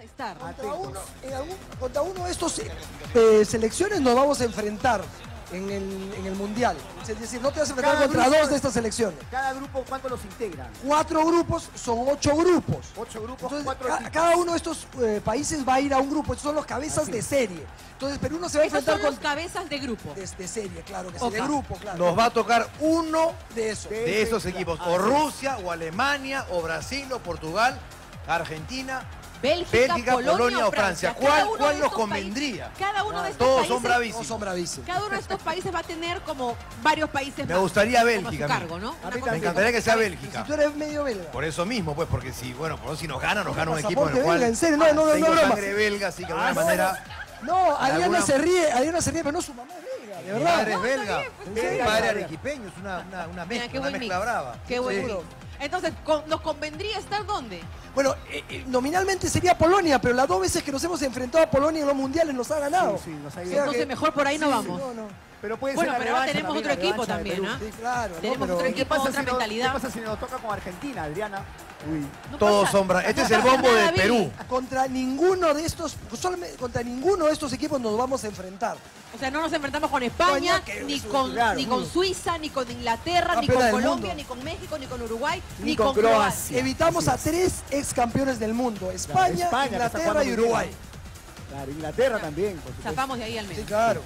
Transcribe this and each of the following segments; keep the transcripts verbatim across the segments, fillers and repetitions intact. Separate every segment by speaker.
Speaker 1: estar.
Speaker 2: Contra uno, en algún, contra uno de estos eh, selecciones nos vamos a enfrentar en el, en el Mundial. Es decir, no te vas a enfrentar
Speaker 3: Cada
Speaker 2: contra
Speaker 3: grupo-
Speaker 2: dos de estas selecciones.
Speaker 3: Cada grupo, ¿cuántos los integran?
Speaker 2: Cuatro grupos son ocho grupos.
Speaker 3: Ocho grupos,
Speaker 2: Entonces,
Speaker 3: cuatro
Speaker 2: ca-
Speaker 3: equipos.
Speaker 2: cada uno de estos eh, países va a ir a un grupo. Estos son los cabezas
Speaker 3: Así
Speaker 2: de
Speaker 3: es.
Speaker 2: serie. Entonces, Perú no se va a
Speaker 1: Esos
Speaker 2: enfrentar
Speaker 1: son los
Speaker 2: con...
Speaker 1: cabezas de grupo.
Speaker 2: De, de serie, claro que sí.
Speaker 1: Ok.
Speaker 2: De grupo, claro.
Speaker 4: Nos va a tocar uno
Speaker 2: de eso.
Speaker 3: De-
Speaker 4: de esos
Speaker 3: Sí,
Speaker 4: equipos.
Speaker 3: claro.
Speaker 4: O Rusia, o Alemania, o Brasil, o Portugal, Argentina,
Speaker 1: Bélgica,
Speaker 4: Bélgica,
Speaker 1: Polonia,
Speaker 4: Polonia
Speaker 1: o
Speaker 4: o Francia.
Speaker 1: Francia.
Speaker 4: ¿Cuál,
Speaker 1: Cada uno
Speaker 4: cuál
Speaker 1: de
Speaker 4: nos
Speaker 1: estos
Speaker 4: convendría?
Speaker 1: países- cada uno de estos
Speaker 4: Todos
Speaker 1: países,
Speaker 4: son bravísimos.
Speaker 2: No son bravísimos.
Speaker 1: Cada uno de estos países va a tener como varios países
Speaker 4: Me
Speaker 1: más.
Speaker 4: gustaría
Speaker 1: como a
Speaker 4: Bélgica,
Speaker 1: su
Speaker 4: a mí.
Speaker 1: cargo, ¿no?
Speaker 3: A
Speaker 1: Una
Speaker 3: mí
Speaker 1: cosa
Speaker 4: Me
Speaker 3: también.
Speaker 1: así.
Speaker 4: encantaría que sea
Speaker 2: Si
Speaker 4: Bélgica.
Speaker 2: tú eres medio belga.
Speaker 4: Por eso mismo, pues, porque si, bueno, por si nos gana, nos gana un equipo en
Speaker 2: Pasaporte
Speaker 4: el cual
Speaker 2: belga, en serio, no, no, no,
Speaker 4: tengo
Speaker 2: no, broma.
Speaker 4: sangre belga, así que de
Speaker 2: Ah,
Speaker 4: alguna
Speaker 2: no,
Speaker 4: manera
Speaker 2: No, Adriana
Speaker 4: alguna-
Speaker 2: se ríe, Adriana se ríe, pero no, su mamá es belga, de
Speaker 4: mi
Speaker 2: verdad.
Speaker 4: padre es
Speaker 1: No,
Speaker 4: belga,
Speaker 1: está bien, pues,
Speaker 4: mi
Speaker 2: sí.
Speaker 4: padre
Speaker 2: Sí.
Speaker 4: arequipeño, es una, una, una
Speaker 1: Mira,
Speaker 4: mezcla,
Speaker 1: qué
Speaker 4: una
Speaker 1: buen
Speaker 4: mezcla
Speaker 1: mix.
Speaker 4: brava.
Speaker 1: Qué buen
Speaker 2: Sí.
Speaker 1: mix. Entonces, con- ¿nos convendría estar dónde?
Speaker 2: Bueno, eh, eh, nominalmente sería Polonia, pero las dos veces que nos hemos enfrentado a Polonia en los mundiales nos ha ganado.
Speaker 3: Sí, sí, nos ha ido.
Speaker 2: O sea
Speaker 1: Entonces,
Speaker 2: que-
Speaker 1: mejor por ahí no
Speaker 2: sí,
Speaker 1: vamos.
Speaker 2: No, no.
Speaker 3: Pero puede
Speaker 1: Bueno,
Speaker 3: ser la
Speaker 1: pero ahora
Speaker 3: revancha
Speaker 1: tenemos
Speaker 3: también,
Speaker 1: otro
Speaker 3: la
Speaker 1: equipo
Speaker 3: revancha de
Speaker 1: también,
Speaker 3: Perú.
Speaker 1: ¿ah?
Speaker 2: Sí, claro. no,
Speaker 1: Tenemos
Speaker 2: pero-
Speaker 1: otro
Speaker 3: ¿Y qué
Speaker 1: equipo,
Speaker 3: pasa,
Speaker 1: otra
Speaker 3: si nos,
Speaker 1: mentalidad.
Speaker 3: ¿Qué pasa si nos toca con Argentina, Adriana? Uy.
Speaker 1: No
Speaker 4: Todos
Speaker 1: pasa-
Speaker 4: son bra- Este
Speaker 1: no
Speaker 4: es el
Speaker 1: pasa
Speaker 4: bombo
Speaker 1: nada,
Speaker 4: de Perú.
Speaker 1: Billy.
Speaker 2: Contra ninguno de estos, solamente contra ninguno de estos equipos nos vamos a enfrentar.
Speaker 1: O sea, no nos enfrentamos con España,
Speaker 2: España, que
Speaker 1: ni
Speaker 2: es un-
Speaker 1: con,
Speaker 2: claro,
Speaker 1: ni con
Speaker 2: uno.
Speaker 1: Suiza, ni con Inglaterra, ni
Speaker 2: Campeona
Speaker 1: con
Speaker 2: del
Speaker 1: Colombia,
Speaker 2: mundo.
Speaker 1: ni con México, ni con Uruguay,
Speaker 3: Ni
Speaker 1: ni,
Speaker 3: con
Speaker 1: con
Speaker 3: Croacia.
Speaker 1: Croacia.
Speaker 2: Evitamos
Speaker 3: así
Speaker 2: a
Speaker 3: es.
Speaker 2: tres ex campeones del mundo, España,
Speaker 3: España, que está
Speaker 2: Inglaterra
Speaker 3: jugando
Speaker 2: y
Speaker 3: muy
Speaker 2: Uruguay.
Speaker 3: bien. Claro, Inglaterra también, por supuesto.
Speaker 1: Zafamos de ahí al
Speaker 2: Sí,
Speaker 1: menos.
Speaker 2: claro.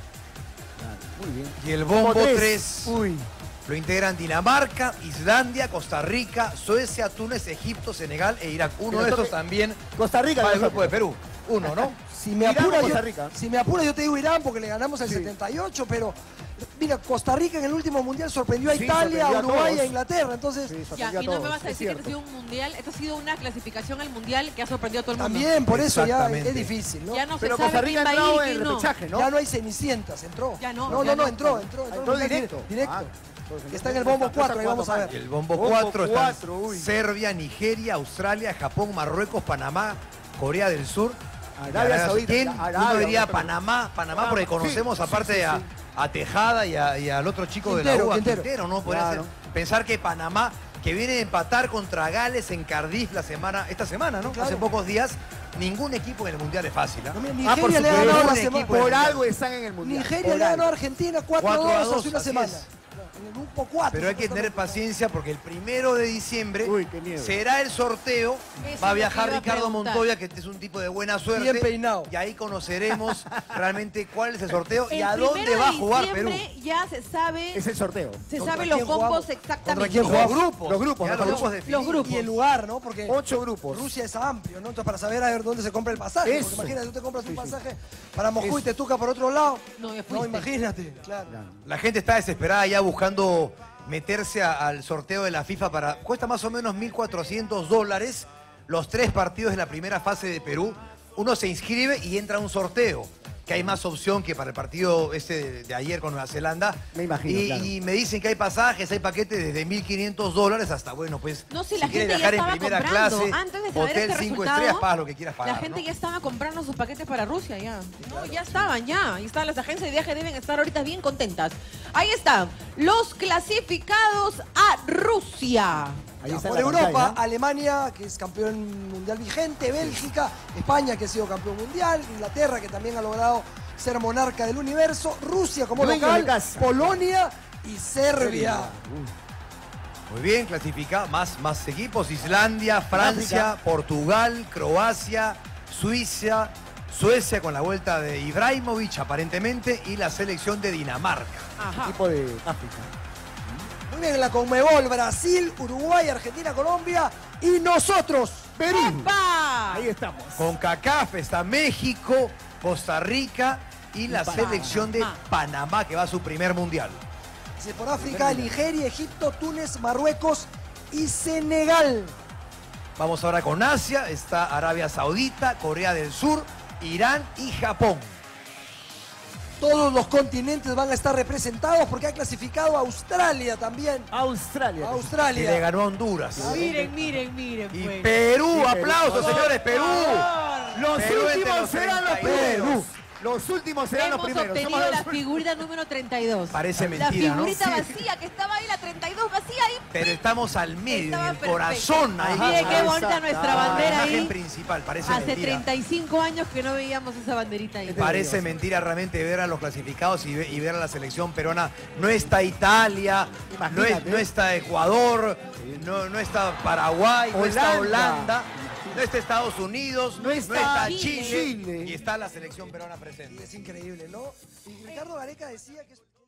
Speaker 3: Claro, muy bien.
Speaker 4: Y el bombo
Speaker 3: Como
Speaker 4: tres
Speaker 3: Uy.
Speaker 4: lo integran Dinamarca, Islandia, Costa Rica, Suecia, Túnez, Egipto, Senegal e Irak. Uno
Speaker 3: Que
Speaker 4: de
Speaker 3: nos
Speaker 4: estos
Speaker 3: toque
Speaker 4: también
Speaker 3: Costa Rica.
Speaker 4: para el
Speaker 3: nos
Speaker 4: grupo de
Speaker 3: toca.
Speaker 4: Perú. Uno, ¿no?
Speaker 2: Si me
Speaker 3: Irán o
Speaker 2: apura,
Speaker 3: Costa
Speaker 2: yo,
Speaker 3: Rica.
Speaker 2: si me apura yo te digo Irán porque le ganamos al
Speaker 3: Sí.
Speaker 2: setenta y ocho, pero mira, Costa Rica en el último mundial sorprendió a
Speaker 3: Sí,
Speaker 2: Italia, a
Speaker 3: sorprendió a
Speaker 2: Uruguay y a
Speaker 3: todos.
Speaker 2: Inglaterra, entonces
Speaker 3: Sí,
Speaker 1: Ya,
Speaker 3: sorprendió a
Speaker 1: y no me
Speaker 3: todos,
Speaker 1: vas a
Speaker 3: es
Speaker 1: decir que esto ha
Speaker 3: cierto.
Speaker 1: sido un mundial, esto ha sido una clasificación al mundial que ha sorprendido a todo el mundo.
Speaker 2: también por eso ya
Speaker 4: Exactamente.
Speaker 2: es difícil, ¿no?
Speaker 1: Ya no se
Speaker 3: Pero
Speaker 1: sabe
Speaker 3: Costa Rica
Speaker 1: quién
Speaker 3: ha
Speaker 1: va a
Speaker 3: entrado
Speaker 1: ir y
Speaker 3: en
Speaker 1: quién
Speaker 3: el
Speaker 1: no.
Speaker 3: repechaje, ¿no?
Speaker 2: Ya no hay cenicientas, entró.
Speaker 1: Ya no,
Speaker 2: no,
Speaker 1: ya
Speaker 2: no,
Speaker 1: no.
Speaker 2: entró, entró, entró,
Speaker 3: Entró
Speaker 2: en el mundial
Speaker 3: directo.
Speaker 2: directo.
Speaker 3: Ah, entonces,
Speaker 2: Que está en el bombo
Speaker 3: está-
Speaker 2: cuatro, ahí
Speaker 3: está
Speaker 2: vamos a
Speaker 3: jugando
Speaker 2: ver.
Speaker 4: Y el bombo
Speaker 3: Bombo
Speaker 4: cuatro están
Speaker 3: cuatro, uy.
Speaker 4: Serbia, Nigeria, Australia, Japón, Marruecos, Panamá, Corea del Sur. y
Speaker 3: Arabia Saudita,
Speaker 4: ¿Quién?
Speaker 3: Arabia,
Speaker 4: Uno diría
Speaker 3: Arabia.
Speaker 4: Panamá, Panamá
Speaker 3: Ah,
Speaker 4: porque
Speaker 3: sí,
Speaker 4: conocemos
Speaker 3: sí,
Speaker 4: aparte
Speaker 3: sí,
Speaker 4: a,
Speaker 3: sí.
Speaker 4: a Tejada y, a- y al otro chico de la
Speaker 2: Quintero,
Speaker 4: U, a
Speaker 2: Quintero.
Speaker 4: Quintero, ¿no? Podría
Speaker 3: Claro.
Speaker 4: ser- pensar que Panamá, que viene de empatar contra Gales en Cardiff la semana, esta semana, ¿no?
Speaker 2: Claro.
Speaker 4: Hace pocos días, ningún equipo en el Mundial es fácil, ¿ah?
Speaker 2: No, mira,
Speaker 3: Ah, por
Speaker 2: Nigeria le ha
Speaker 3: supuesto.
Speaker 2: ganado la
Speaker 4: Un
Speaker 2: semana.
Speaker 4: equipo
Speaker 3: Por
Speaker 4: del
Speaker 3: algo están en el mundial.
Speaker 2: Nigeria
Speaker 3: por
Speaker 2: le ha ganado a
Speaker 3: algo.
Speaker 2: Argentina cuatro a
Speaker 4: cuatro a
Speaker 2: dos
Speaker 4: dos,
Speaker 2: hace una
Speaker 4: así
Speaker 2: semana.
Speaker 4: es.
Speaker 2: En el grupo cuatro.
Speaker 4: Pero hay que tener paciencia porque el primero de diciembre
Speaker 3: Uy, qué miedo.
Speaker 4: será el sorteo.
Speaker 1: Eso
Speaker 4: Va a
Speaker 1: es lo
Speaker 4: viajar
Speaker 1: que iba a
Speaker 4: Ricardo
Speaker 1: preguntar.
Speaker 4: Montoya, que es un tipo de buena suerte.
Speaker 2: Bien peinado.
Speaker 4: Y ahí conoceremos realmente cuál es el sorteo y
Speaker 1: El
Speaker 4: a dónde
Speaker 1: primero
Speaker 4: va a
Speaker 1: de
Speaker 4: jugar Perú.
Speaker 1: diciembre ya se sabe,
Speaker 3: Es el sorteo.
Speaker 1: se
Speaker 2: ¿Contra
Speaker 1: sabe los
Speaker 2: quién
Speaker 1: bombos
Speaker 2: jugamos?
Speaker 1: exactamente.
Speaker 2: ¿Contra quién
Speaker 4: Los
Speaker 2: jugamos?
Speaker 4: grupos.
Speaker 3: Los grupos,
Speaker 4: Ya
Speaker 3: los
Speaker 4: los
Speaker 3: grupos.
Speaker 4: grupos definidos.
Speaker 1: Los grupos.
Speaker 2: Y el lugar, ¿no? Porque
Speaker 3: Ocho grupos.
Speaker 2: Rusia es amplio, ¿no? Entonces para saber a ver dónde se compra el pasaje.
Speaker 3: Eso.
Speaker 2: Porque imagínate, tú te compras un
Speaker 3: Sí, sí.
Speaker 2: pasaje para Moscú
Speaker 3: Eso.
Speaker 2: y te toca por otro lado.
Speaker 1: No, ya
Speaker 2: No,
Speaker 1: fuiste.
Speaker 2: imagínate. Claro.
Speaker 3: Claro.
Speaker 4: La gente está desesperada ya buscando meterse a- al sorteo de la FIFA para... Cuesta más o menos mil cuatrocientos dólares los tres partidos de la primera fase de Perú. Uno se inscribe y entra a un sorteo, que hay más opción que para el partido este de, de ayer con Nueva Zelanda.
Speaker 3: Me imagino,
Speaker 4: Y,
Speaker 3: claro.
Speaker 4: y me dicen que hay pasajes, hay paquetes desde mil quinientos dólares hasta, bueno, pues...
Speaker 1: No, si la
Speaker 4: quieres
Speaker 1: gente ya
Speaker 4: viajar en
Speaker 1: estaba
Speaker 4: primera
Speaker 1: comprando.
Speaker 4: clase,
Speaker 1: Antes de saber
Speaker 4: hotel
Speaker 1: este
Speaker 4: cinco
Speaker 1: resultado,
Speaker 4: estrellas, pagas lo que quieras pagar,
Speaker 1: la gente
Speaker 4: ¿no?
Speaker 1: ya estaba comprando sus paquetes para Rusia ya. No, ya estaban, ya. Y están las agencias de viaje, deben estar ahorita bien contentas. Ahí están, los clasificados a Rusia.
Speaker 3: Ahí
Speaker 2: Ya,
Speaker 3: está
Speaker 2: por
Speaker 3: la
Speaker 2: Europa,
Speaker 3: pantalla.
Speaker 2: Alemania, que es campeón mundial vigente, Bélgica, España, que ha sido campeón mundial, Inglaterra, que también ha logrado ser monarca del universo, Rusia como
Speaker 3: Dueño
Speaker 2: local,
Speaker 3: de casa.
Speaker 2: Polonia y Serbia.
Speaker 3: Uy.
Speaker 4: Muy bien, clasifica más, más equipos. Islandia, Francia, Portugal, Croacia, Suiza, Suecia con la vuelta de Ibrahimovic aparentemente y la selección de Dinamarca.
Speaker 1: Ajá.
Speaker 3: Equipo de África.
Speaker 2: Muy bien, en la Conmebol, Brasil, Uruguay, Argentina, Colombia y nosotros, Perú.
Speaker 1: ¡Epa!
Speaker 3: Ahí estamos.
Speaker 4: Con CACAF está México, Costa Rica y la
Speaker 3: Panamá.
Speaker 4: selección de Panamá que va a su primer mundial.
Speaker 2: Dice, por África, Nigeria, Egipto, Túnez, Marruecos y Senegal.
Speaker 4: Vamos ahora con Asia, está Arabia Saudita, Corea del Sur, Irán y Japón.
Speaker 2: Todos los continentes van a estar representados porque ha clasificado a Australia también.
Speaker 3: Australia.
Speaker 4: Y le
Speaker 2: Australia.
Speaker 4: ganó a Honduras.
Speaker 1: Miren, miren, miren.
Speaker 4: Y
Speaker 1: pues.
Speaker 4: Perú,
Speaker 3: Sí, Perú.
Speaker 4: aplausos señores, Perú.
Speaker 3: Los
Speaker 4: Perú entre
Speaker 3: últimos
Speaker 4: los
Speaker 3: serán los
Speaker 4: treinta y dos.
Speaker 3: primeros. Los últimos serán los
Speaker 1: Hemos
Speaker 3: primeros.
Speaker 1: obtenido
Speaker 3: Somos
Speaker 1: la
Speaker 3: los
Speaker 1: figurita número treinta y dos.
Speaker 4: Parece
Speaker 1: La
Speaker 4: mentira, ¿no?
Speaker 1: figurita
Speaker 3: Sí.
Speaker 1: vacía que estaba ahí, la treinta y dos vacía ahí.
Speaker 4: Pero estamos al medio,
Speaker 1: Estaba
Speaker 4: en el
Speaker 1: perfecto.
Speaker 4: corazón. Ahí,
Speaker 1: Mire
Speaker 3: Ajá,
Speaker 1: qué bonita
Speaker 3: exacto.
Speaker 1: nuestra
Speaker 3: Ah,
Speaker 4: la
Speaker 1: bandera
Speaker 4: imagen
Speaker 1: ahí.
Speaker 4: principal, parece
Speaker 1: Hace
Speaker 4: mentira.
Speaker 1: treinta y cinco años que no veíamos esa banderita ahí.
Speaker 4: Parece mentira realmente ver a los clasificados y, ve- y ver a la selección peruana. No está Italia, no, es-
Speaker 3: Imagínate.
Speaker 4: no está Ecuador, no, no está Paraguay, no está
Speaker 3: Holanda.
Speaker 4: Holanda, no está Estados Unidos,
Speaker 3: No está
Speaker 4: Chile,
Speaker 3: Chile.
Speaker 4: y está la selección peruana
Speaker 2: Y
Speaker 4: presente.
Speaker 2: es increíble, ¿no? Y Ricardo Gareca decía que... es-